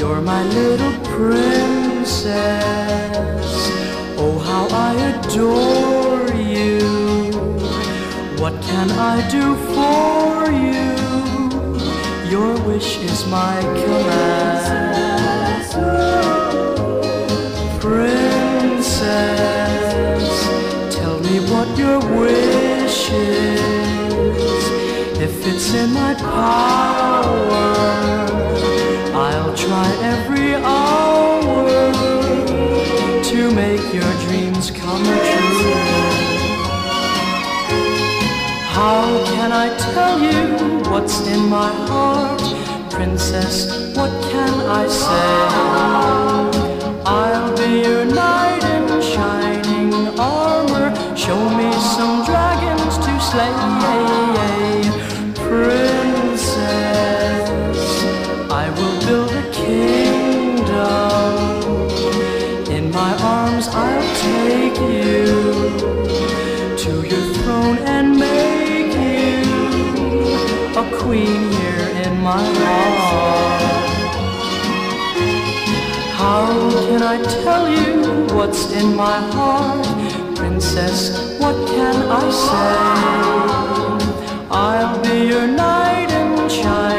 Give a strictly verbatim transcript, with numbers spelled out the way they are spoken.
You're my little princess. Oh, how I adore you. What can I do for you? Your wish is my command. Princess, tell me what your wish is. If it's in my power, I'll try every hour to make your dreams come true. How can I tell you what's in my heart? Princess, what can I say? I'll be your knight in shining armor. Show me some dragons to slay. Princess, I will build a kingdom. In my arms I'll take you to your throne and make you a queen here in my heart. How can I tell you what's in my heart? Princess, what can I say? I'll be your knight in shining